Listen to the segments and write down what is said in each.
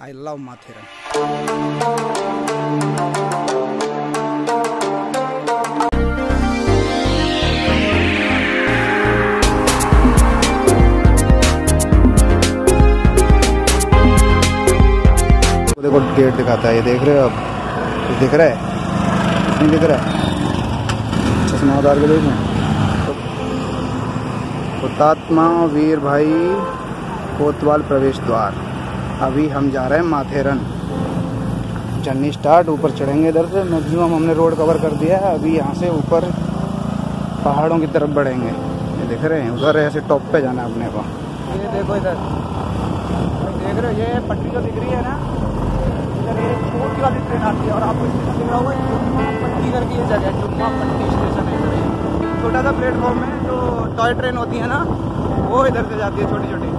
I love माथेरन। देखो gate दिखाता है, ये देख रहे हो आप? कुछ दिख रहा है? नहीं दिख रहा है? चश्मा उतार के देखो। हुतात्मा वीर भाई कोतवाल प्रवेश द्वार। अभी हम जा रहे हैं माथेरन। जर्नी स्टार्ट, ऊपर चढ़ेंगे इधर से। मैक्सिमम हमने रोड कवर कर दिया है। अभी यहाँ से ऊपर पहाड़ों की तरफ बढ़ेंगे। ये देख रहे हैं, उधर ऐसे टॉप पे जाना है अपने को। ये देखो इधर देख रहे हो, ये पट्टी जो दिख रही है ना, इधर ये छोटी वाली ट्रेन आती है। और आपको स्टेशन दिख रहा होगा, जुम्मा पट्टी करके ये जगह है, जुम्मा पट्टी स्टेशन है। इधर छोटा सा प्लेटफॉर्म है, जो टॉय ट्रेन होती है ना, वो इधर से जाती है, छोटी छोटी।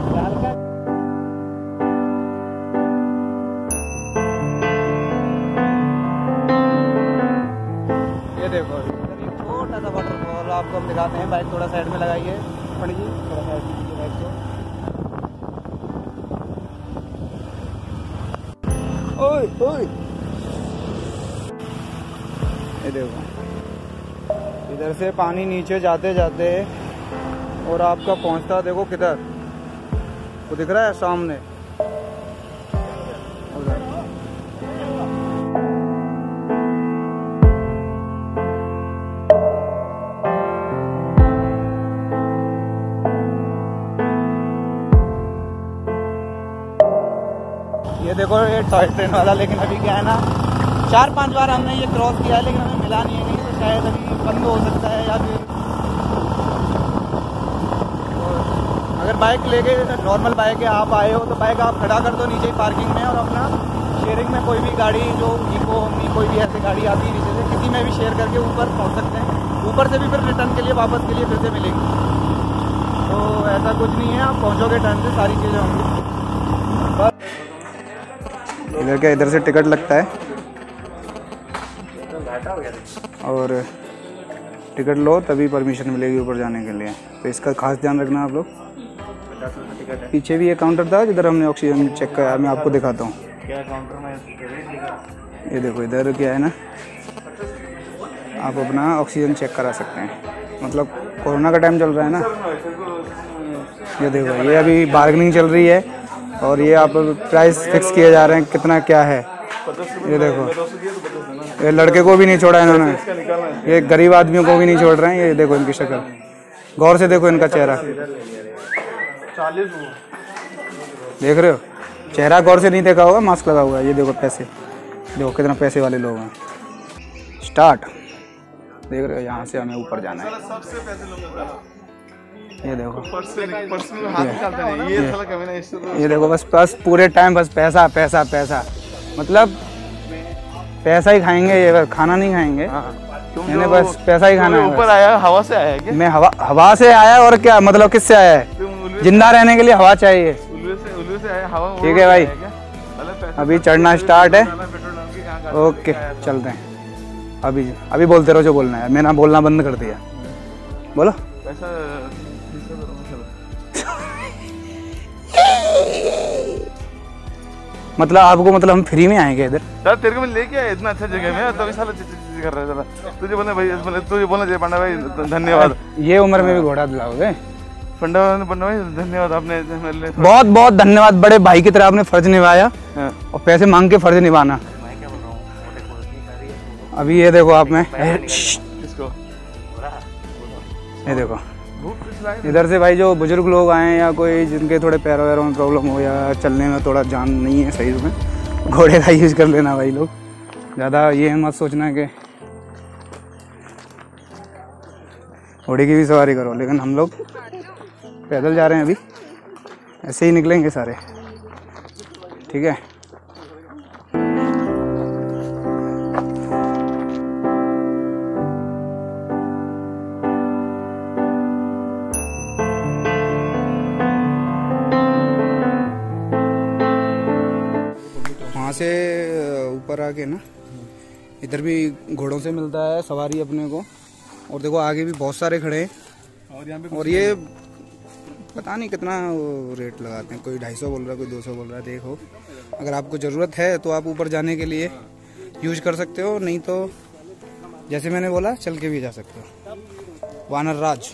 ये देखो इधर एक छोटा सा वाटरफॉल आपको हम दिखाते हैं। बाइक थोड़ा साइड में लगाइए पंडित जी, थोड़ा साइड में कीजिए बाइक को। ओए ओए, ये देखो इधर से पानी नीचे जाते जाते और आपका पहुंचता देखो किधर, वो दिख रहा है सामने उधर। ये देखो ये टॉय ट्रेन वाला, लेकिन अभी क्या है ना, 4-5 बार हमने ये क्रॉस किया है, लेकिन हमें मिला नहीं है। नहीं तो शायद अभी बंद हो सकता है, या फिर अगर बाइक लेके नॉर्मल बाइक है, आप आए हो तो बाइक आप खड़ा कर दो नीचे ही पार्किंग में, और अपना शेयरिंग में कोई भी गाड़ी जो इको कोई भी ऐसी गाड़ी आती है नीचे से, किसी में भी शेयर करके ऊपर पहुंच सकते हैं। ऊपर से भी फिर रिटर्न के लिए, वापस के लिए फिर से मिलेंगी। तो ऐसा कुछ नहीं है, आप पहुँचोगे टाइम से, सारी चीज़ें होंगी। इधर क्या, इधर से टिकट लगता है और टिकट लो तभी परमिशन मिलेगी ऊपर जाने के लिए। तो इसका खास ध्यान रखना आप लोग। पीछे भी एक काउंटर था जिधर हमने ऑक्सीजन चेक कराया, मैं आपको दिखाता हूँ। ये देखो इधर क्या है ना, आप अपना ऑक्सीजन चेक करा सकते हैं। मतलब कोरोना का टाइम चल रहा है ना। ये देखो, ये अभी बार्गेनिंग चल रही है और ये आप प्राइस फिक्स किए जा रहे हैं, कितना क्या है। ये देखो, ये लड़के को भी नहीं छोड़ा इन्होंने, ये गरीब आदमियों को भी नहीं छोड़ रहे हैं। ये देखो इनकी शक्ल, गौर से देखो इनका चेहरा, देख रहे हो चेहरा, गौर से नहीं देखा होगा, मास्क लगा हुआ है। ये देखो पैसे, देखो कितना पैसे वाले लोग हैं। स्टार्ट, देख रहे हो, यहाँ से हमें ऊपर जाना है। ये देखो ये देखो, बस पूरे टाइम बस पैसा पैसा पैसा, मतलब पैसा ही खाएंगे, ये खाना नहीं खाएंगे। मैंने बस पैसा ही खाना है। ऊपर आया, हवा से आया है क्या? मैं हवा से आया, और क्या मतलब किससे आया है? जिंदा रहने के लिए हवा चाहिए। उल्लू से आया, हवा। ठीक है भाई, अभी चढ़ना स्टार्ट है। ओके चलते हैं। अभी बोलते रहो जो बोलना है, मैंने बोलना बंद कर दिया। बोलो। मतलब आपको, मतलब हम फ्री में आएंगे इधर? सर तेरे को मैं लेके आया इतना अच्छा जगह में, तो साला चीज कर रहा है। तुझे बोलना भाई, तुझे बोलना चाहिए पंडा भाई, धन्यवाद। ये उम्र में भी घोड़ा दिलाओगे पंडा भाई, धन्यवाद। आपने बहुत बहुत धन्यवाद। बड़े भाई की तरह आपने फर्ज निभाया, और पैसे मांग के फर्ज निभाना। अभी ये देखो आप में, ये देखो इधर से भाई जो बुजुर्ग लोग आए, या कोई जिनके थोड़े पैरों वैरों में प्रॉब्लम हो, या चलने में थोड़ा जान नहीं है सही में, घोड़े का यूज़ कर लेना भाई लोग। ज़्यादा ये मत सोचना कि घोड़े की भी सवारी करो। लेकिन हम लोग पैदल जा रहे हैं, अभी ऐसे ही निकलेंगे सारे, ठीक है। वहाँ से ऊपर आके ना, इधर भी घोड़ों से मिलता है सवारी अपने को। और देखो आगे भी बहुत सारे खड़े हैं, और ये पता नहीं कितना वो रेट लगाते हैं, कोई 250 बोल रहा है, कोई 200 बोल रहा है। देखो अगर आपको ज़रूरत है तो आप ऊपर जाने के लिए यूज कर सकते हो, नहीं तो जैसे मैंने बोला चल के भी जा सकते हो। वानर राज।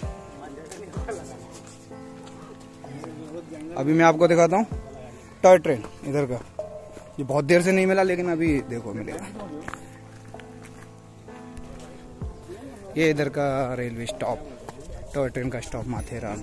अभी मैं आपको दिखाता हूँ टॉय ट्रेन इधर का, ये बहुत देर से नहीं मिला लेकिन अभी देखो मिलेगा। ये इधर का रेलवे स्टॉप, टॉय ट्रेन का स्टॉप माथेरान।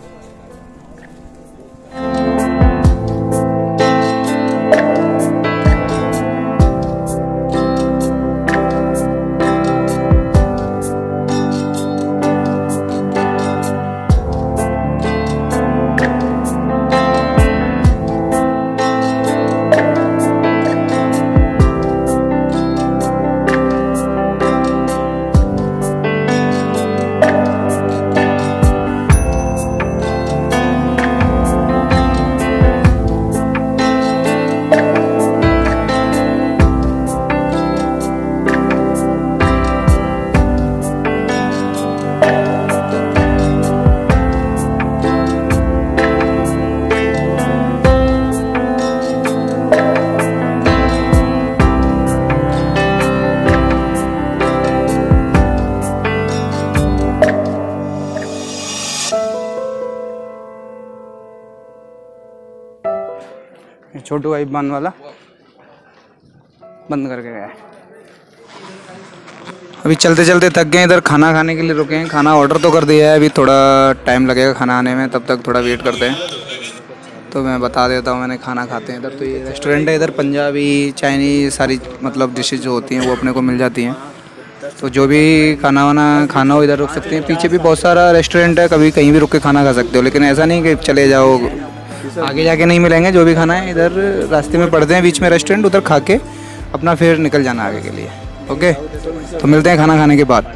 छोटू आइबान वाला बंद करके गया है। अभी चलते चलते थक गए, इधर खाना खाने के लिए रुके हैं। खाना ऑर्डर तो कर दिया है, अभी थोड़ा टाइम लगेगा खाना आने में, तब तक थोड़ा वेट करते हैं। तो मैं बता देता हूँ मैंने खाना खाते हैं इधर। तो ये रेस्टोरेंट है इधर, पंजाबी चाइनीज़ सारी मतलब डिशेज जो होती हैं वो अपने को मिल जाती हैं। तो जो भी खाना वाना खाना हो इधर रुक सकते हैं। पीछे भी बहुत सारा रेस्टोरेंट है, कभी कहीं भी रुक के खाना खा सकते हो, लेकिन ऐसा नहीं कि चले जाओ आगे जाके नहीं मिलेंगे। जो भी खाना है इधर रास्ते में पड़ते हैं बीच में रेस्टोरेंट, उधर खा के अपना फिर निकल जाना आगे के लिए। ओके, तो मिलते हैं खाना खाने के बाद।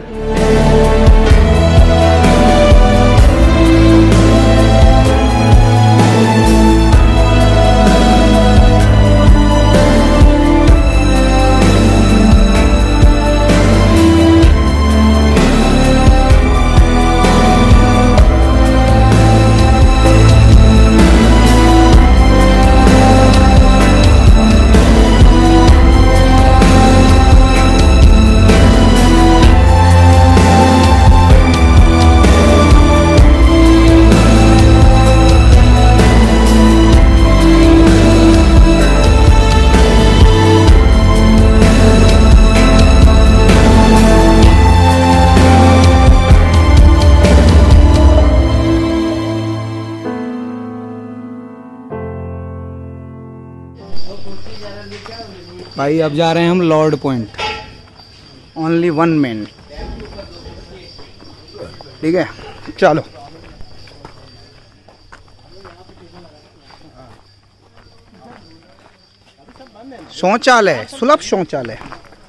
भाई अब जा रहे हैं हम लॉर्ड पॉइंट, ओनली 1 मैन। ठीक है चलो। शौचालय, सुलभ शौचालय।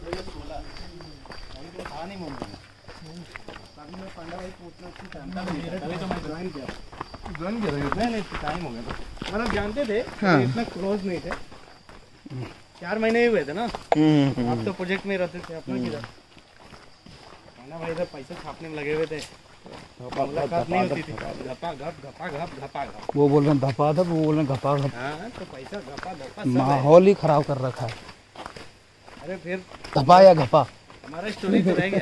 मतलब जानते थे, हाँ। इतना क्लोज नहीं थे। 4 महीने ही हुए थे ना। आप तो प्रोजेक्ट में रहते थे अपना किधर ना भाई, इधर पैसे छापने में लगे हुए थे। मुलाकात नहीं होती थी। घपा घप घपा घप घपा घप। वो बोल रहे हैं धपा धप, वो बोल रहे हैं घपा घप। हाँ तो पैसा घपा घपा। माहौल ही खराब कर रखा है। अरे फिर धपा या घपा, हमारा स्टोरी तो रह गया।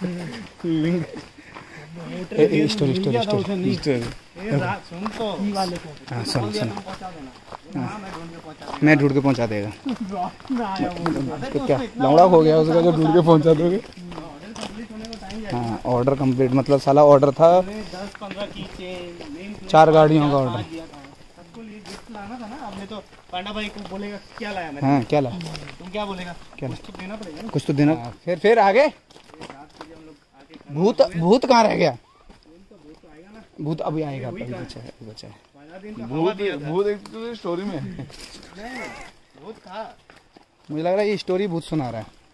Story story story. सुन तो हाँ सुन सुन, मैं ढूंढ के पहुंचा देगा। तो क्या लौड़ा हो गया उसका जो ढूंढ के पहुंचा दोगे। हाँ ऑर्डर कंप्लीट, मतलब साला ऑर्डर था 10-15 की 4 गाड़ियों का ऑर्डर। सबको गिफ्ट लाना था ना। आपने तो पांडा भाई को बोलेगा क्या लाया मैंने। हाँ क्या ला, तुम क्या बोलेगा, क्या कुछ तो देना पड़ेगा ना। कुछ तो देना। फिर आगे भूत, भूत कहाँ रह गया? भूत अभी आएगा, अभी बचा है, अभी बचा है। भूत एक स्टोरी में भूत था। मुझे लग रहा है ये स्टोरी भूत सुना रहा है।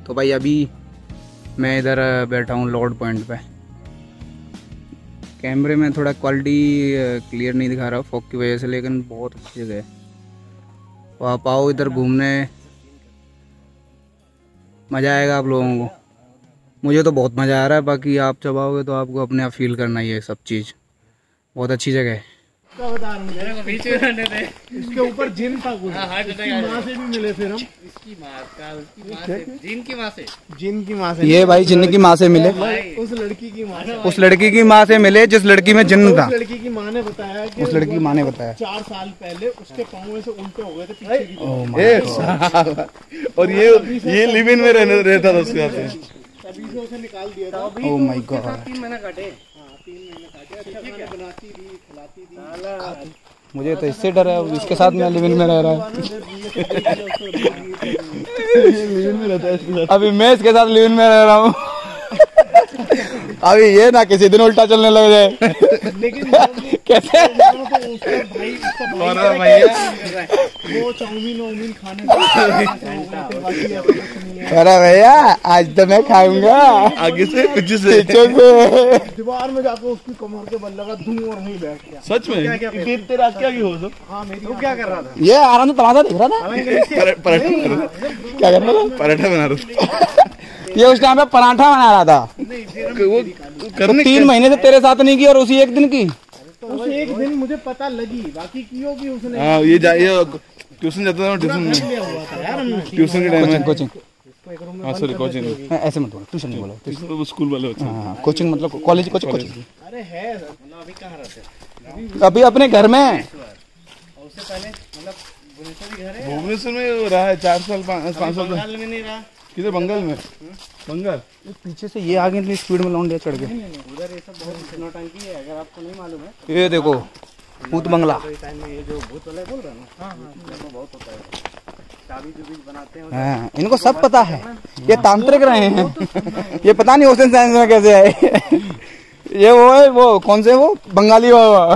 तो भाई अभी मैं इधर बैठा हूँ लॉर्ड पॉइंट पे। कैमरे में थोड़ा क्वालिटी क्लियर नहीं दिखा रहा फॉग की वजह से, लेकिन बहुत अच्छी जगह है। तो आप आओ इधर घूमने, मज़ा आएगा आप लोगों को। मुझे तो बहुत मज़ा आ रहा है, बाकी आप जब आओगे तो आपको अपने आप फील करना ही है सब चीज़। बहुत अच्छी जगह है। इसके ऊपर जिन था कुछ, इसकी माँ से भी मिले फिर हम। जिन की माँ से ये भाई जिन की माँ से मिले, उस लड़की की माँ से, उस लड़की की माँ से मिले जिस लड़की में जिन्न था। उस लड़की की माँ ने बताया कि उस लड़की की माँ ने बताया 4 साल पहले उसके पाँव में से उल्टे हो गए थे पीछे की तरफ। और ये लिव इन में रहता था उसके हाथ में। तभी से उसे निकाल दिया था। Oh my God. 3 महीने काटे। अच्छा खाना बनाती थी, खिलाती थी। मुझे तो इससे डर है, इसके साथ मैं लिव इन में रह रहा हूँ। अभी मैं इसके साथ लिव इन में रह रहा हूँ। अभी ये ना किसी दिन उल्टा चलने लग जाए। लेकिन कैसे? वो चाउमीन खाने अरे भैया आज तो मैं खाऊंगा आगे से पीछे से दीवार में जाकर उसकी कमर के बल लगा धूम और नहीं बैठ गया। सच में फिर तेरा क्या हो सब? हाँ मेरी वो क्या कर रहा था? ये आराम से तमाशा देख रहा था। क्या कर रहा था? पराठा बना रहा था। ये उस टाइम पे पराठा बना रहा था। वो तो 3 महीने से तेरे साथ नहीं की और उसी एक दिन की। उस एक दिन मुझे पता लगी, बाकी की होगी उसने। हाँ ये ट्यूशन जाता था, ट्यूशन में ट्यूशन के टाइम में कोचिंग। हाँ सॉरी कोचिंग, ऐसे मत बोलो, ट्यूशन नहीं बोलो। स्कूल वाले बच्चे। हाँ कोचिंग मतलब कॉलेज कोचिंग। अरे है अभी कहाँ रहते? अभी अपने घर में। उससे पहले मतलब भुवनेश्वर घर है। भुवनेश्वर में रहा है 4 साल 5 साल। बंगाल में नहीं रहा। किधर? बंगाल में। बंगाल पीछे से ये आगे इतनी स्पीड में लौंडिया चढ़ गए। उधर ये सब बहुत नौटंकी है, अगर आपको नहीं मालूम है। ये देखो भूत बंगला। टाइम में ये जो भूत वाले बोल रहे हैं ना, हाँ बहुत होता है। चाबी जुबी बनाते हैं। हाँ इनको सब पता है, ये तांत्रिक रहे हैं। ये पता नहीं ओशन साइंस में कैसे आए। ये वो है, वो कौन से वो बंगाली बाबा।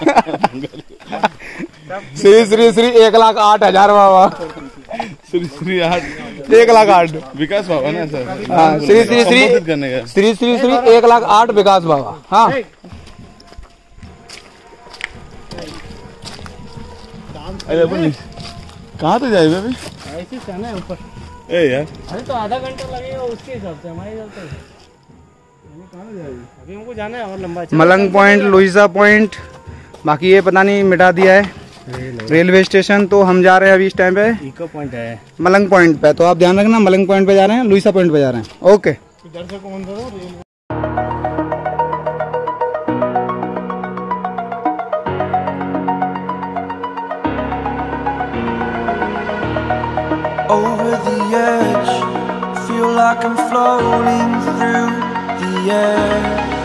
श्री श्री श्री 1,08,000 बाबा। श्री 8 1,08,000 विकास बाबा ना सर। हाँ श्री श्री श्री श्री श्री श्री 1,08,000 विकास बाबा। हाँ कहाँ तो जाए अभी? ऐसे जाना है ऊपर। ए यार अरे तो आधा घंटा लगेगा उसके हिसाब से, हमारे हिसाब से अभी हमको जाना है और लंबा। मलंग पॉइंट, लुइसा पॉइंट, बाकी ये पता नहीं मिटा दिया है रेलवे स्टेशन। तो हम जा रहे हैं अभी इस टाइम पे इको पॉइंट है मलंग पॉइंट पे। तो आप ध्यान रखना, मलंग पॉइंट पे जा रहे हैं, लुइसा पॉइंट पे जा रहे हैं। ओके। इधर से कौन सा over the edge, feel like I'm floating through the air.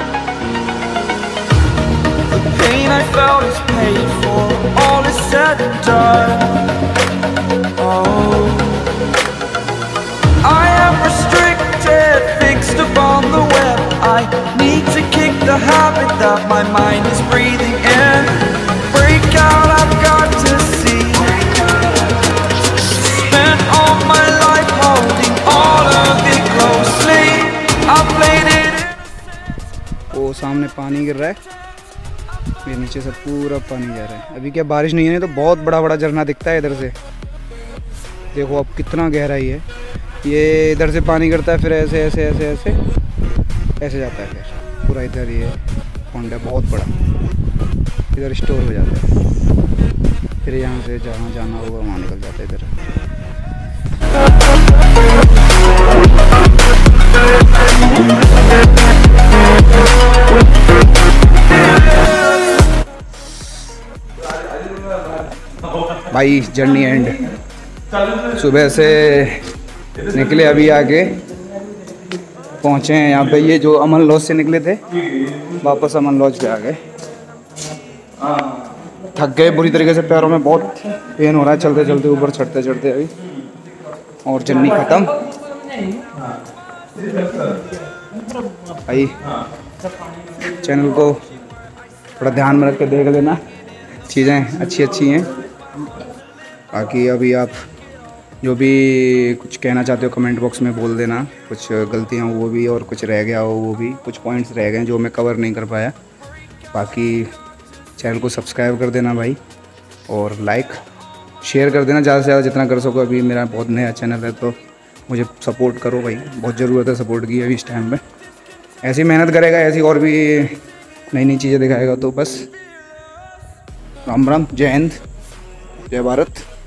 The pain I felt is paid for, all is said and done. Oh, I am restricted, fixed upon the web. I need to kick the habit that my mind is breathing in. Break out, I've got to see. Spent all my life holding all of it closely. I played it. वो सामने पानी गिर रहा है, ये नीचे से पूरा पानी जा रहा है। अभी क्या बारिश नहीं है तो बहुत बड़ा बड़ा झरना दिखता है इधर से। देखो अब कितना गहराई है। ये इधर से पानी गिरता है, फिर ऐसे ऐसे ऐसे ऐसे ऐसे जाता है, फिर पूरा इधर ये पॉन्ड है बहुत बड़ा, इधर स्टोर हो जाता है। फिर यहाँ से जहाँ जाना होगा वहाँ निकल जाता है इधर। भाई जर्नी एंड, सुबह से निकले, अभी आगे पहुँचे हैं यहाँ पे। ये जो अमन लॉज से निकले थे, वापस अमन लॉज पे आ गए। थक गए बुरी तरीके से, पैरों में बहुत पेन हो रहा है चलते चलते, ऊपर चढ़ते चढ़ते अभी। और जर्नी ख़त्म। भाई चैनल को थोड़ा ध्यान में रख के देख लेना, चीज़ें अच्छी अच्छी हैं। बाकी अभी आप जो भी कुछ कहना चाहते हो कमेंट बॉक्स में बोल देना, कुछ गलतियाँ हो वो भी और कुछ रह गया हो वो भी, कुछ पॉइंट्स रह गए जो मैं कवर नहीं कर पाया। बाकी चैनल को सब्सक्राइब कर देना भाई, और लाइक शेयर कर देना ज़्यादा से ज़्यादा जितना कर सको। अभी मेरा बहुत नया चैनल है तो मुझे सपोर्ट करो भाई, बहुत ज़रूरत है सपोर्ट की अभी इस टाइम में। ऐसी मेहनत करेगा, ऐसी और भी नई नई चीज़ें दिखाएगा। तो बस राम राम, जय हिंद, जय भारत।